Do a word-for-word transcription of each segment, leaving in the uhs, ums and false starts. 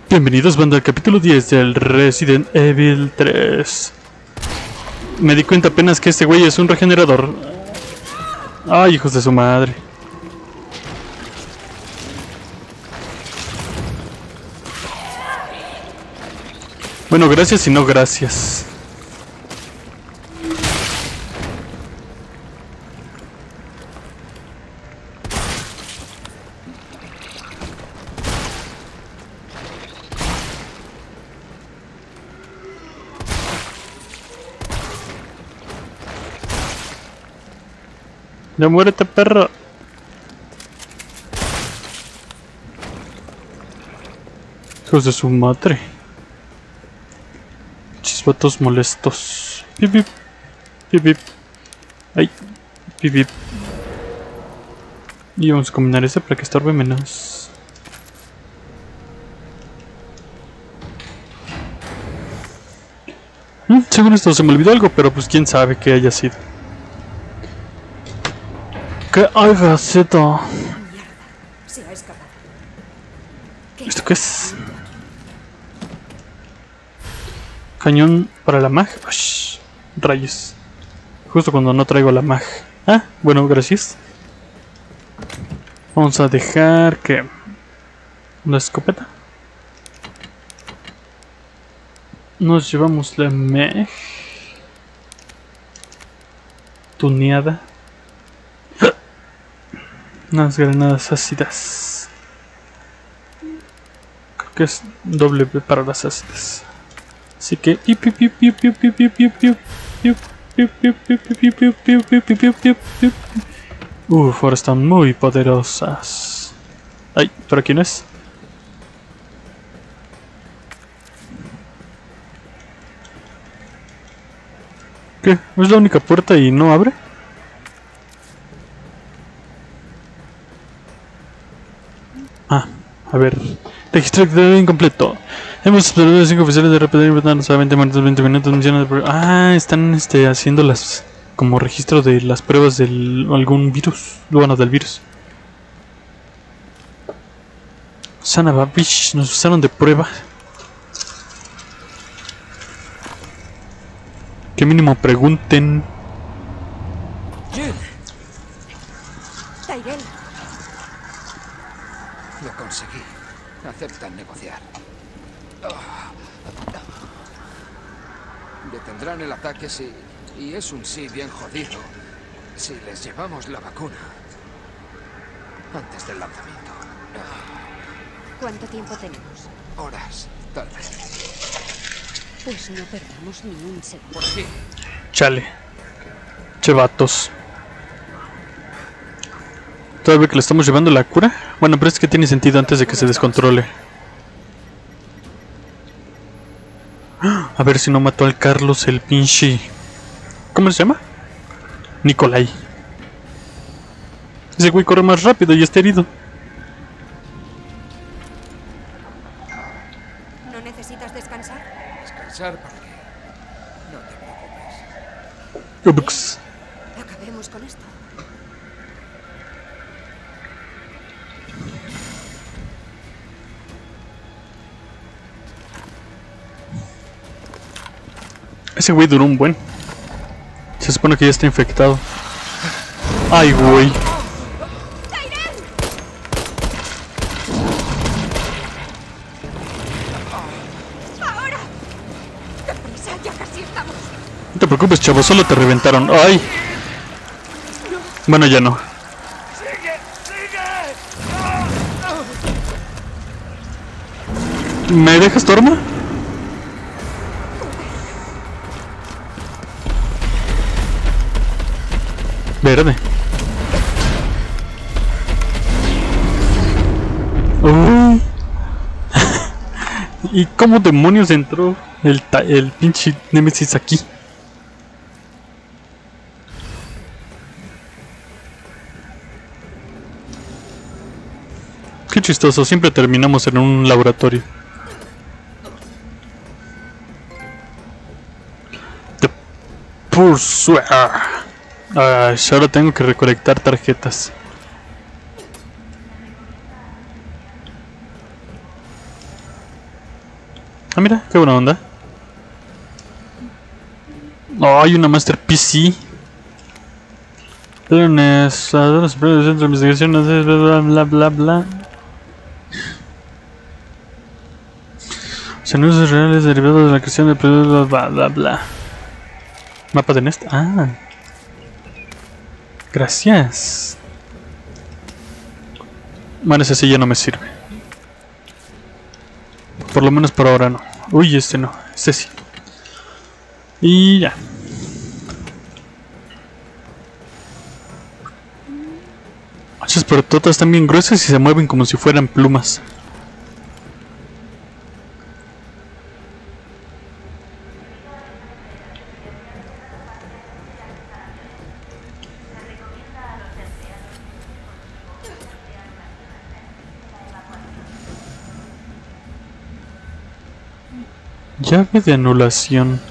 Bienvenidos, banda, al capítulo diez del Resident Evil tres. Me di cuenta apenas que este güey es un regenerador. Ay, hijos de su madre. Bueno, gracias y no gracias. Ya muérete, perro. Hijos de su madre. Chispatos molestos. Pip, pip. Pip, pip. Ay. Pip, pip. Y vamos a combinar este para que estorbe menos. Mm, según esto se me olvidó algo, pero pues quién sabe qué haya sido. ¿Qué haya sido? Se ha escapado. ¿Esto qué es? Cañón para la mag. Ush, rayos. Justo cuando no traigo la mag. Ah, bueno, gracias. Vamos a dejar que... una escopeta. Nos llevamos la mag tuneada. Unas granadas ácidas. Creo que es doble B para las ácidas. Así que... Uff, ahora están muy poderosas. Ay, ¿por aquí no es? ¿Qué? ¿Es la única puerta y no abre? Ah, a ver. Registro incompleto. Hemos observado cinco oficiales de repetir no solamente muertos veinte minutos. Mencionan de... Ah, están este, haciendo las... como registro de las pruebas de algún virus. Bueno, del virus. Sanaba, bitch, nos usaron de prueba. Que mínimo pregunten. Tyrell. Lo conseguí. Aceptan negociar. Detendrán el ataque si... y es un sí bien jodido. Si les llevamos la vacuna. Antes del lanzamiento. ¿Cuánto tiempo tenemos? Horas, tal vez. Pues no perdamos ni un segundo. Por fin. Chale. Che vatos. ¿Todavía que le estamos llevando la cura? Bueno, pero es que tiene sentido antes de que se descontrole. A ver si no mató al Carlos el pinche... ¿Cómo se llama? Nikolai. Ese güey corre más rápido y está herido. ¿No necesitas descansar? Descansar para qué. No te preocupes. Ups. Acabemos con esto. Ese güey duró un buen. Se supone que ya está infectado. Ay, güey. ¡Ahora! ¡Deprisa! ¡Ya casi estamos! No te preocupes, chavo, solo te reventaron. Ay. Bueno, ya no. ¿Me dejas tu arma? Verde. Uh. ¿Y cómo demonios entró el, el pinche Nemesis aquí? Qué chistoso, siempre terminamos en un laboratorio. The Pursuer. Ah, ahora tengo que recolectar tarjetas. Ah, mira, qué buena onda. Oh, hay una Master P C. Lunes, a los centros de investigación, bla bla bla bla. Sonidos reales derivados de la creación de productos, bla bla bla. Mapa de Nest. Ah. Gracias. Bueno, ese sí ya no me sirve. Por lo menos por ahora no. Uy, este no. Este sí. Y ya. Muchas prototas están bien gruesas y se mueven como si fueran plumas. Llave de anulación.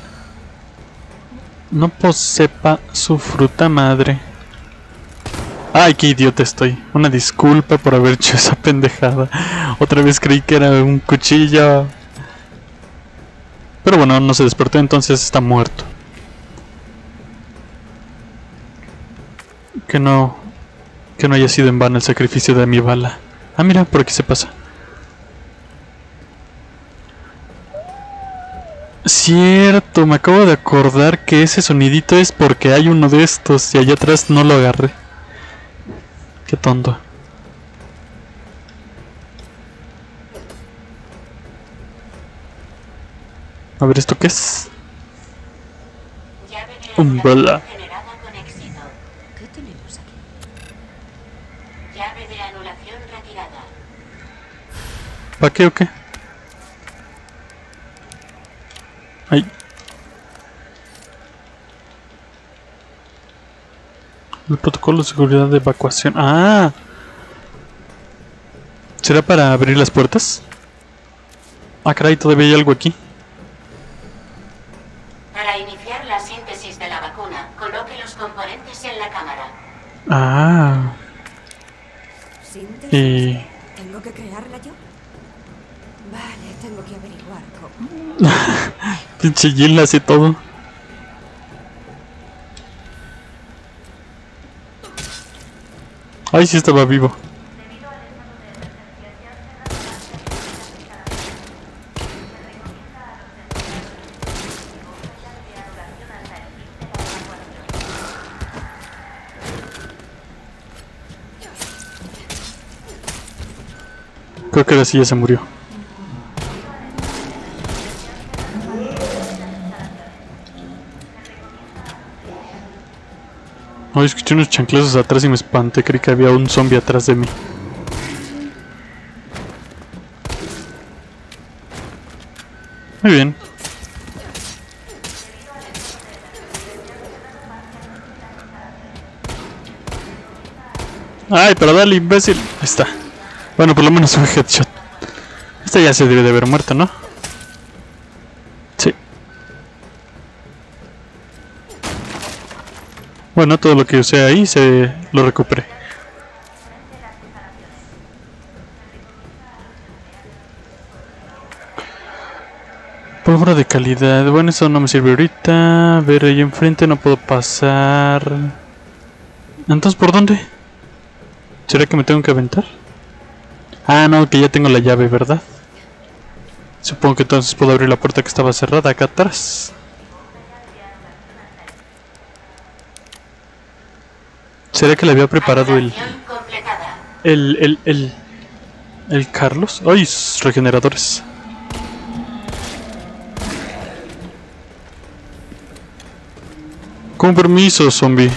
No posepa su fruta madre. Ay, qué idiota estoy. Una disculpa por haber hecho esa pendejada. Otra vez creí que era un cuchillo. Pero bueno, no se despertó, entonces está muerto. Que no... Que no haya sido en vano el sacrificio de mi bala. Ah, mira, por aquí se pasa. Cierto, me acabo de acordar que ese sonidito es porque hay uno de estos y allá atrás no lo agarré. Qué tonto. A ver, ¿esto qué es? Umbrella. ¿Qué tenemos aquí? Llave de anulación retirada. ¿Para qué o qué? Ay. El protocolo de seguridad de evacuación. Ah. ¿Será para abrir las puertas? Ah, caray, todavía hay algo aquí. Para iniciar la síntesis de la vacuna, coloque los componentes en la cámara. Ah. ¿Síntesis? Y... ¿Tengo que crearla yo? Vale, tengo que averiguar cómo. Pinche Jill hace todo. Ay, sí estaba vivo. Creo que ahora sí ya se murió. No, escuché unos chanclazos atrás y me espanté, creí que había un zombie atrás de mí. Muy bien. Ay, pero dale, imbécil. Ahí está. Bueno, por lo menos un headshot. Esta ya se debe de haber muerto, ¿no? Sí. Bueno, todo lo que usé ahí se lo recuperé. Pólvora de calidad. Bueno, eso no me sirve ahorita. A ver, ahí enfrente no puedo pasar. Entonces, ¿por dónde? ¿Será que me tengo que aventar? Ah, no, que ya tengo la llave, ¿verdad? Supongo que entonces puedo abrir la puerta que estaba cerrada acá atrás. ¿Será que le había preparado el... El... El... El... El Carlos? ¡Ay, sus regeneradores! Con permiso, zombie.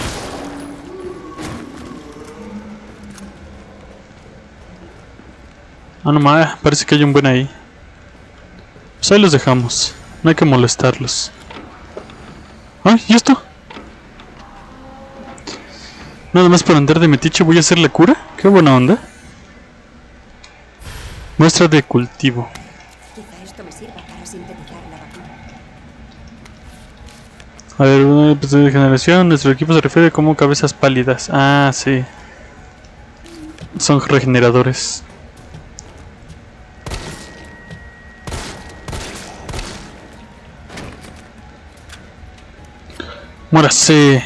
Ah, no más, parece que hay un buen ahí. Pues ahí los dejamos. No hay que molestarlos. ¡Ay! ¿Y esto? Nada más por andar de metiche voy a hacer la cura. ¡Qué buena onda! Muestra de cultivo. Quizá esto me sirva para sintetizar la vacuna. A ver, una episodio de generación. Nuestro equipo se refiere como cabezas pálidas. Ah, sí. Son regeneradores. Muérase.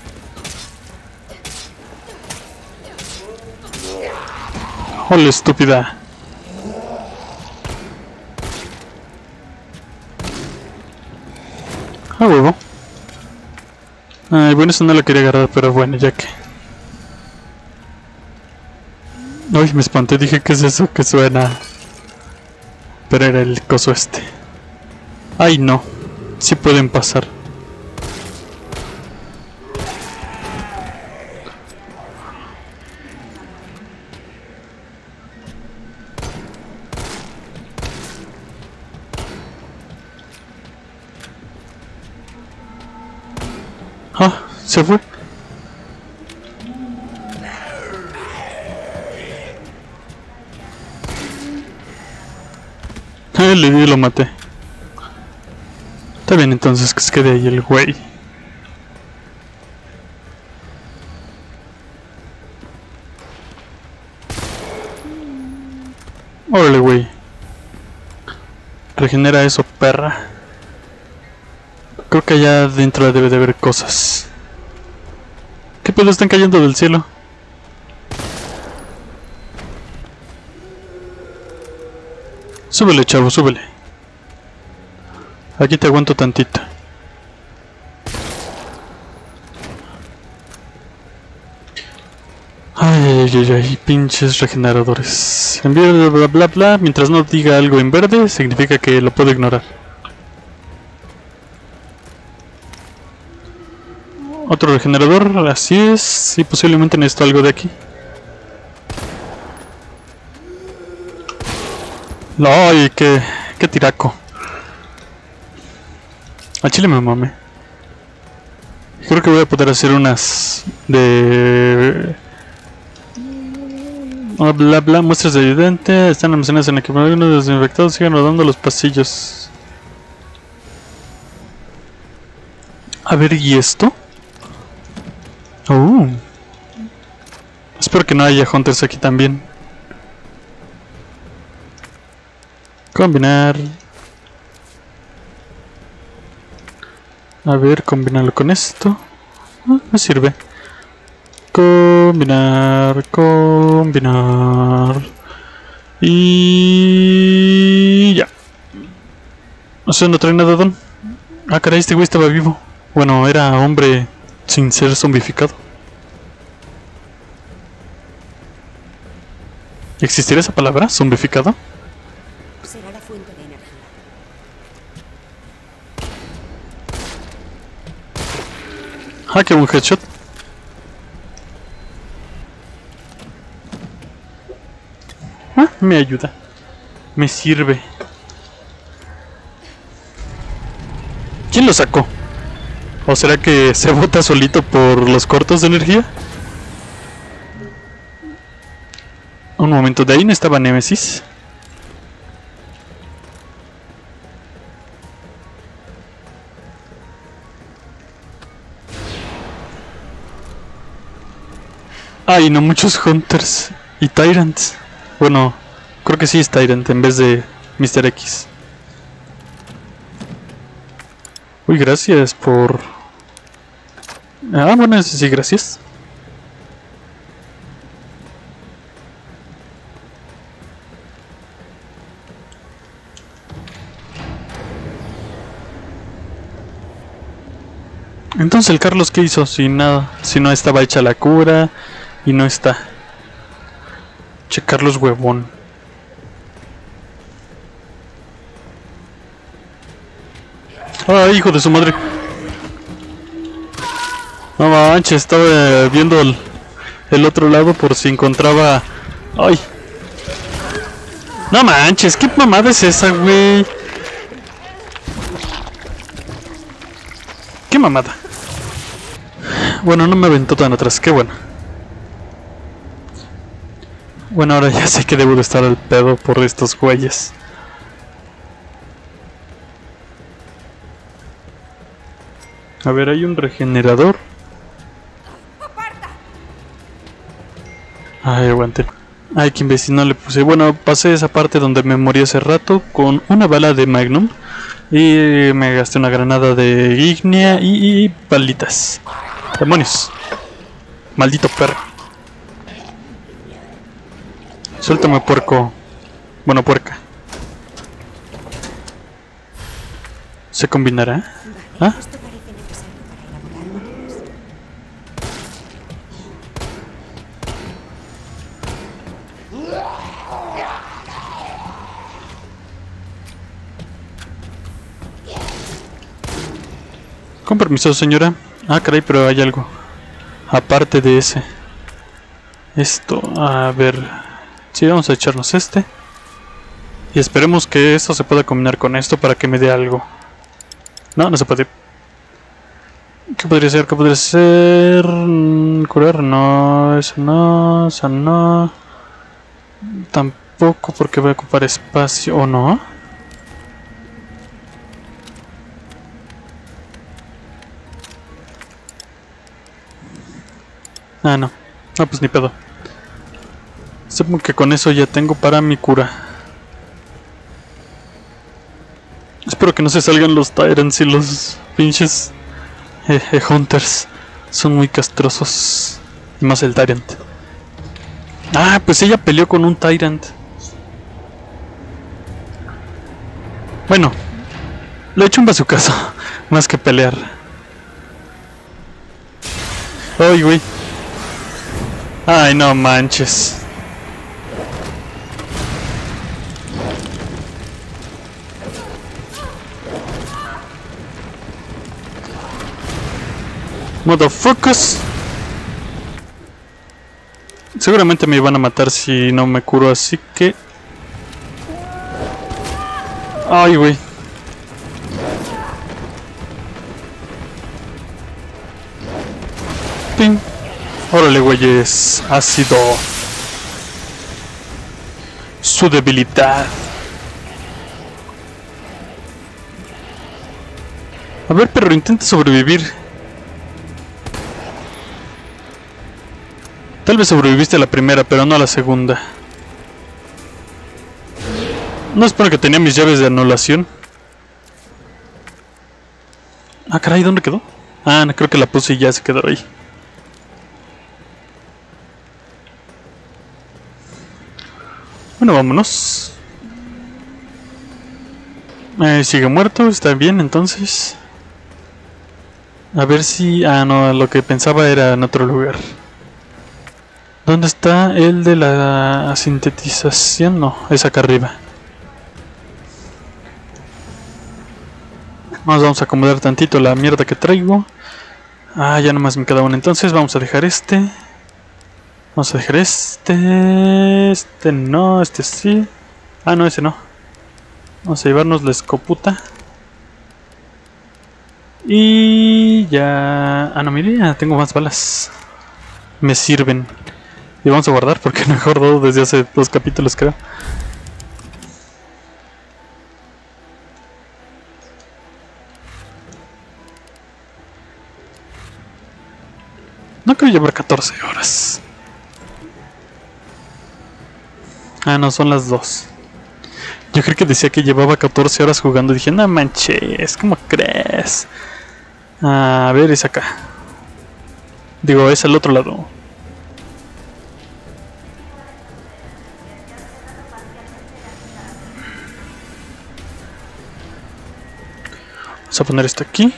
Hola, estúpida. Ah, huevo. Ay, bueno, eso no lo quería agarrar, pero bueno, ya que... Uy, me espanté, dije, ¿qué es eso que suena? Pero era el coso este. Ay, no. Sí pueden pasar. Ah, se fue. Ah, le di y lo maté. Está bien entonces que se quede ahí el güey. Órale, güey. Regenera eso, perra. Creo que allá adentro debe de haber cosas. ¿Qué pedo están cayendo del cielo? Súbele, chavo, súbele. Aquí te aguanto tantito. Ay, ay, ay, ay, pinches regeneradores. Envío bla bla bla bla. Mientras no diga algo en verde, significa que lo puedo ignorar. Otro regenerador, así es. Y posiblemente necesito algo de aquí. Ay, qué, qué tiraco. Al chile me mame. Creo que voy a poder hacer unas de... Bla bla bla, muestras de evidente. Están almacenadas en el equipamiento desinfectados. Siguen rodando los pasillos. A ver, ¿y esto? Oh. Espero que no haya hunters aquí también. Combinar. A ver, combinarlo con esto. Ah, me sirve. Combinar, combinar. Y ya. O sea, no trae nada, Don. Ah, caray, este güey estaba vivo. Bueno, era hombre sin ser zombificado. ¿Existirá esa palabra? ¿Zombificado? Será la fuente de energía. Ah, qué buen headshot. Ah, me ayuda. Me sirve. ¿Quién lo sacó? ¿O será que se bota solito por los cortos de energía? Un momento, de ahí no estaba Nemesis. Ay, no, muchos Hunters y Tyrants. Bueno, creo que sí es Tyrant en vez de mister X. Uy, gracias por... Ah, bueno, sí, gracias. Entonces el Carlos, ¿qué hizo? Si nada, si no estaba hecha la cura y no está. Che, Carlos huevón. Ay, hijo de su madre. No manches, estaba viendo el, el otro lado por si encontraba... Ay. No manches, ¿qué mamada es esa, güey? ¿Qué mamada? Bueno, no me aventó tan atrás, qué bueno. Bueno, ahora ya sé que debo de estar al pedo por estos güeyes. A ver, hay un regenerador. Ay, aguante. Ay, qué imbécil, no le puse. Bueno, pasé esa parte donde me morí hace rato con una bala de Magnum. Y me gasté una granada de ígnea y, y balitas. Demonios. Maldito perro. Suéltame, puerco. Bueno, puerca. ¿Se combinará? Vale, ¿Ah? esto parece necesario para elaborar monedas. Con permiso, señora. Ah, caray, pero hay algo. Aparte de ese. Esto, a ver. Sí, vamos a echarnos este. Y esperemos que esto se pueda combinar con esto para que me dé algo. No, no se puede. ¿Qué podría ser? ¿Qué podría ser? Curar, no. Eso no. Eso no. Tampoco porque voy a ocupar espacio. ¿O no? Ah, no. No, pues ni pedo. Supongo que con eso ya tengo para mi cura. Espero que no se salgan los Tyrants y los pinches eh, eh, Hunters. Son muy castrosos. Y más el Tyrant. Ah, pues ella peleó con un Tyrant. Bueno, le he hecho un bazucazo. Más que pelear. Ay, güey. Ay, no manches. Motherfuckers. Seguramente me iban a matar si no me curo, así que... Ay, güey. Ping. Órale, güeyes. Ácido. Su debilidad. A ver, perro, intenta sobrevivir. Tal vez sobreviviste a la primera, pero no a la segunda. No es porque tenía mis llaves de anulación. Ah, caray, ¿dónde quedó? Ah, no, creo que la puse y ya se quedó ahí. Bueno, vámonos. Eh, sigue muerto, está bien, entonces. A ver si... Ah, no, lo que pensaba era en otro lugar. ¿Dónde está el de la sintetización? No, es acá arriba. Nos vamos a acomodar tantito la mierda que traigo. Ah, ya nomás me queda uno. Entonces vamos a dejar este. Vamos a dejar este. Este no, este sí. Ah, no, ese no. Vamos a llevarnos la escoputa. Y ya... Ah, no, mire, ya tengo más balas. Me sirven. Y vamos a guardar porque no he guardado desde hace dos capítulos, creo. No creo llevar catorce horas. Ah, no, son las dos. Yo creo que decía que llevaba catorce horas jugando. Dije, no manches, ¿cómo crees? A ver, es acá. Digo, es al otro lado. Vamos a poner esto aquí.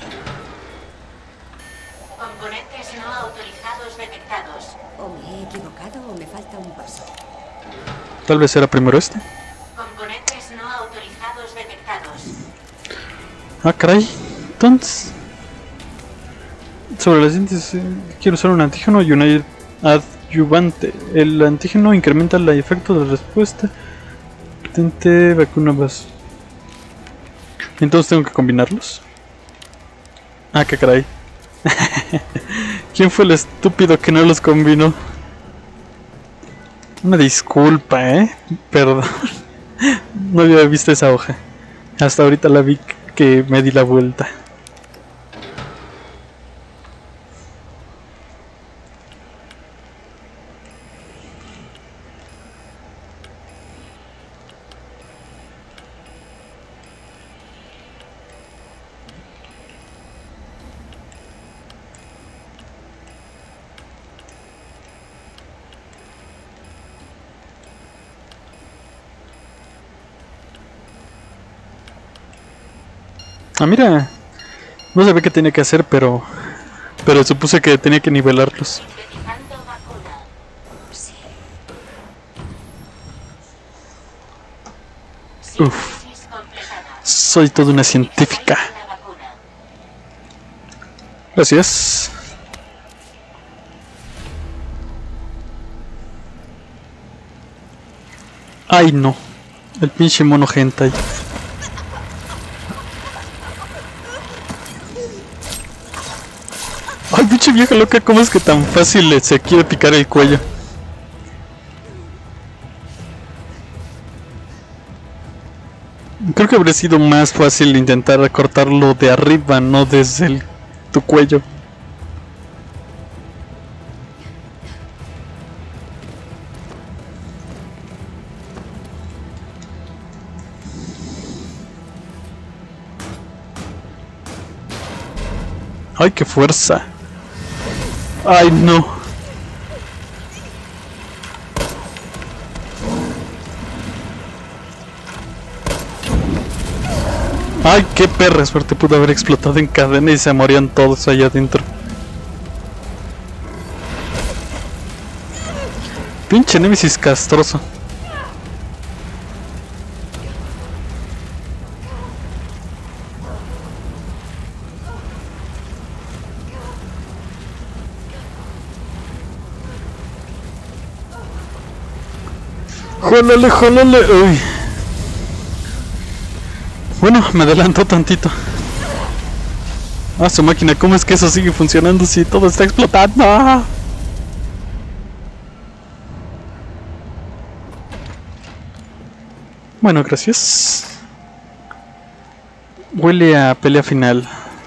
Componentes no autorizados detectados. O me he equivocado o me falta un paso. Tal vez era primero este. Componentes no autorizados detectados. Ah, caray. Entonces, sobre las dientes, eh, quiero usar un antígeno y un adyuvante. El antígeno incrementa el efecto de respuesta. Tente vacuna vas. Entonces tengo que combinarlos. Ah, qué caray. ¿Quién fue el estúpido que no los combinó? Una disculpa, eh. Perdón. No había visto esa hoja. Hasta ahorita la vi que me di la vuelta. Ah, mira. No sabía qué tenía que hacer, pero... Pero supuse que tenía que nivelarlos. Sintetizando vacuna. Sí. Síntesis completada. Soy toda una científica. La vacuna. Gracias. Ay, no. El pinche mono hentai. Ay, pinche vieja loca, ¿cómo es que tan fácil le se quiere picar el cuello? Creo que habría sido más fácil intentar cortarlo de arriba, no desde el, tu cuello. Ay, qué fuerza. Ay, no. Ay, qué perra suerte, pudo haber explotado en cadena y se morían todos allá adentro. Pinche Némesis castroso. ¡Jólale, jólale! Uy. Bueno, me adelantó tantito. Ah, su máquina, ¿cómo es que eso sigue funcionando si todo está explotando? ¡Ah! Bueno, gracias. Huele a pelea final.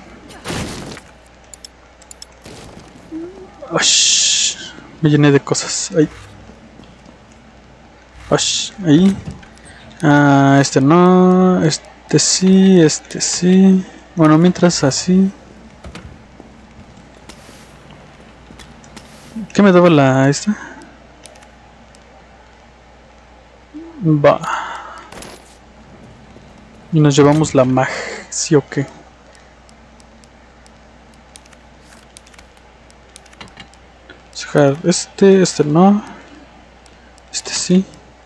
Ush, me llené de cosas. Ahí. Ush, ahí. Ah, este no. Este sí, este sí. Bueno, mientras así. ¿Qué me daba la esta? Va. Y nos llevamos la mag, sí o qué. Dejar este, este no. Este sí.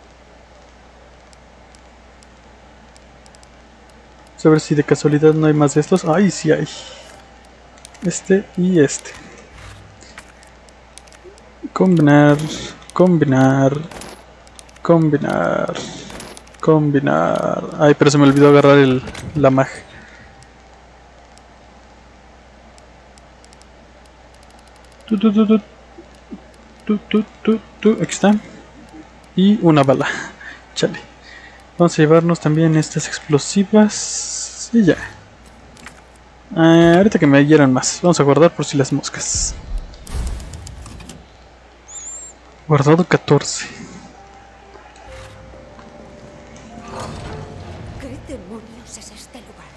Vamos a ver si de casualidad no hay más de estos. Ay, sí hay. Este y este. Combinar, combinar, combinar, combinar. Ay, pero se me olvidó agarrar el, la mag. Tu, tu, tu, tu, tu, tu, tu, tu. Aquí está. Y una bala. Chale. Vamos a llevarnos también estas explosivas. Y ya. Eh, ahorita que me hieran más. Vamos a guardar por si las moscas. Guardado catorce. ¿Qué demonios es este lugar?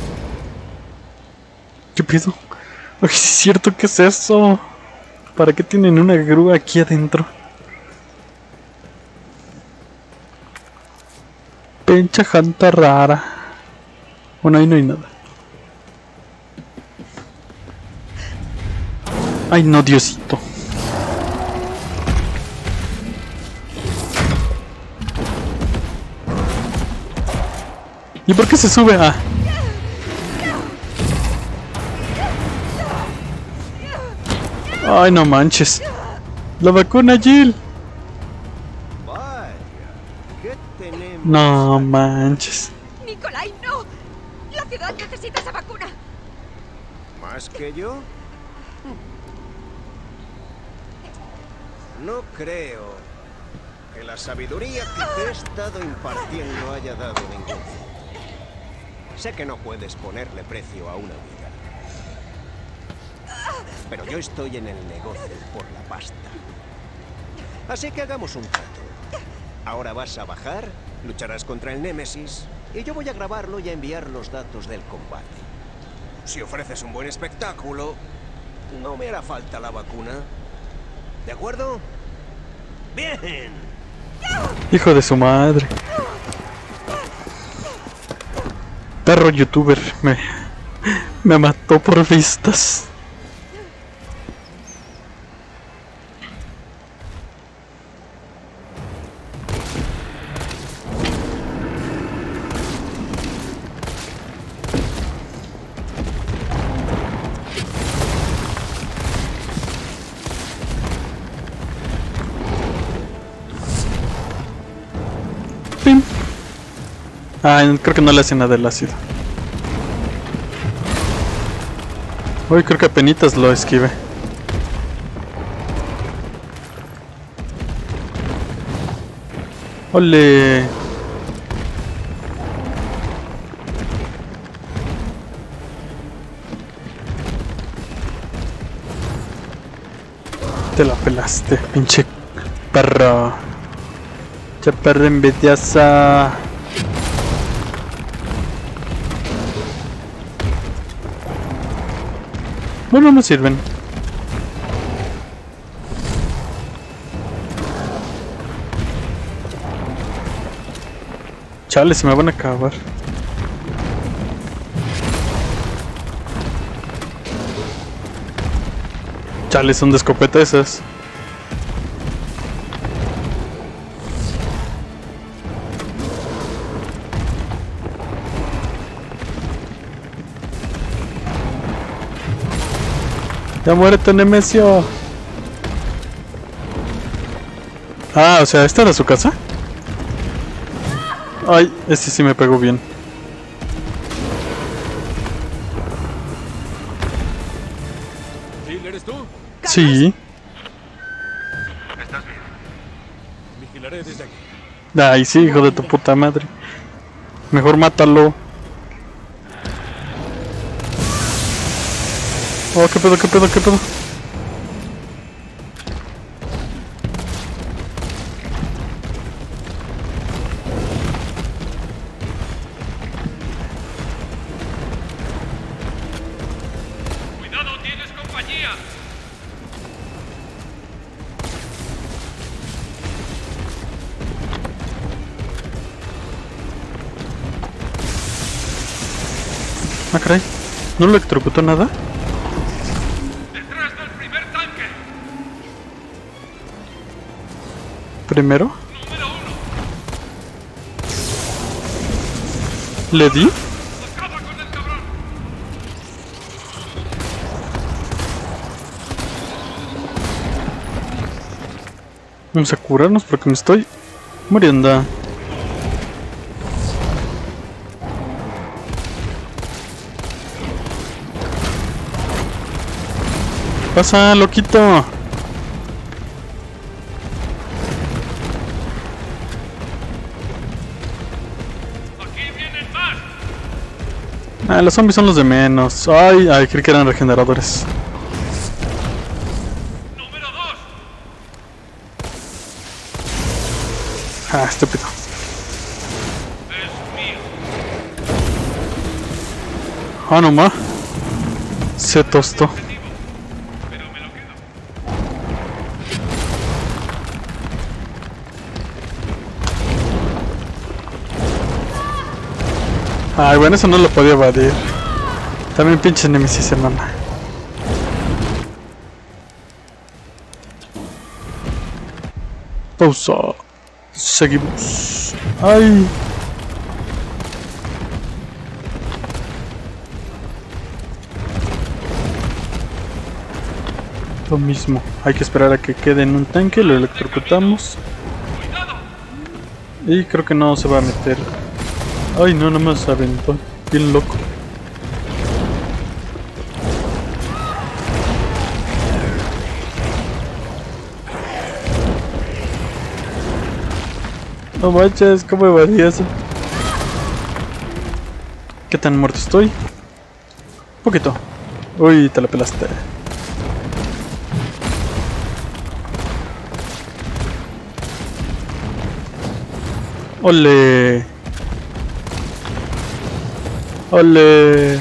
¿Qué pedo? Ay, sí es cierto, ¿qué es eso? ¿Para qué tienen una grúa aquí adentro? Pincha janta rara. Bueno, ahí no hay nada. Ay, no, Diosito. ¿Y por qué se sube? Ah. Ay, no manches. La vacuna, Jill. Vaya, ¿qué tenemos? No manches. ¡Nikolai, no! ¡La ciudad necesita esa vacuna! ¿Más que yo? No creo que la sabiduría que te he estado impartiendo haya dado ningún fruto. Sé que no puedes ponerle precio a una vida. Pero yo estoy en el negocio por la pasta. Así que hagamos un trato. Ahora vas a bajar, lucharás contra el Némesis, y yo voy a grabarlo y a enviar los datos del combate. Si ofreces un buen espectáculo, no me hará falta la vacuna. ¿De acuerdo? ¡Bien! Hijo de su madre. Perro youtuber. Me... Me mató por vistas. Pim. Ah, creo que no le hace nada el ácido. Uy, creo que apenitas lo esquive. ¡Ole! Te la pelaste, pinche perro. Pinche perro envidiosa. Bueno, no sirven. Chale, se me van a acabar. Chale, son de escopeta esas. Ya muérete, Nemesio. Ah, o sea, ¿esta era su casa? Ay, este sí me pegó bien. ¿Jill, eres tú? Sí. ¿Estás bien? Vigilaré desde aquí. Ay, sí, hijo de tu puta madre. Mejor mátalo. Oh, qué pedo, qué pedo, qué pedo. ¡Cuidado, tienes compañía! Ah, caray. ¿No lo electrocutó nada? ¡Detrás del primer tanque! Primero. ¡Número uno! ¿Le di? ¡Acaba con el cabrón! Vamos a curarnos porque me estoy muriendo. Pasa, loquito. ¡Aquí vienen más! Ah, los zombies son los de menos. Ay, ay, creí que eran regeneradores. ¡Número dos! Ah, estúpido. ¡Es mío! Ah, no ma. Se tostó. Pero me lo quedo. Ay, bueno, eso no lo podía evadir. También pinche Nemesis, hermana. Pausa. Seguimos. Ay. Lo mismo. Hay que esperar a que quede en un tanque. Lo electrocutamos. Y creo que no se va a meter. Ay, no, nomás aventó. Bien loco. No manches, ¿cómo evadí eso? ¿Qué tan muerto estoy? Un poquito. Uy, te la pelaste. ¡Ole! ¡Ole!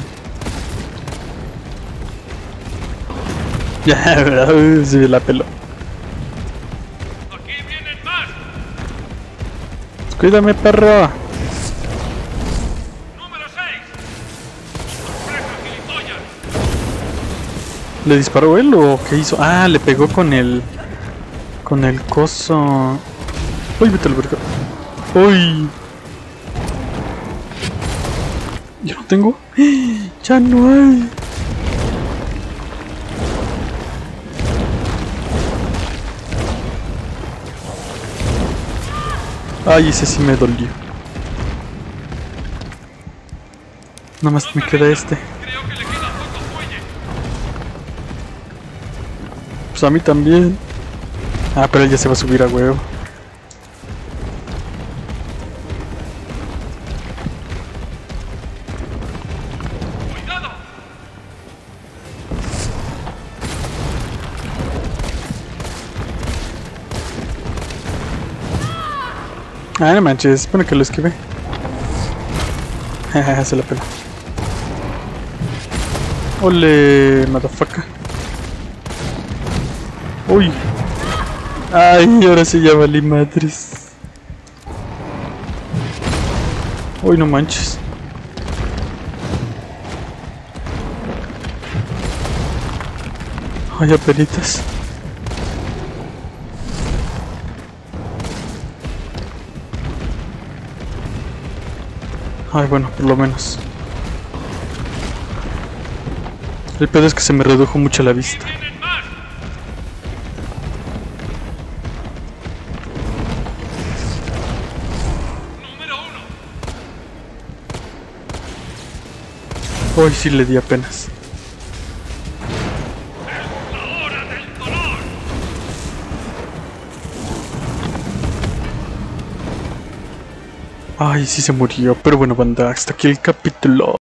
Ya, sí, la peló. ¡Aquí vienen más! Cuídame, perro. ¡Número seis! ¡Sorpresa, gilipollas! ¿Le disparó él o qué hizo? Ah, le pegó con el... Con el coso... Uy, vete al verga. Uy. ¿Ya no tengo? ¡Ya no hay! Ay, ese sí me dolió. Nada más me queda este. Pues a mí también. Ah, pero él ya se va a subir a huevo. Ah, no manches, bueno que lo esquivé. Se la pela. Ole, motherfucker. Uy. Ay, ahora sí ya valí madres. Uy, no manches. Ay, apenitas. Ay, bueno, por lo menos. El pedo es que se me redujo mucho la vista. Hoy sí le di apenas. Ay, sí se murió. Pero bueno, banda, hasta aquí el capítulo.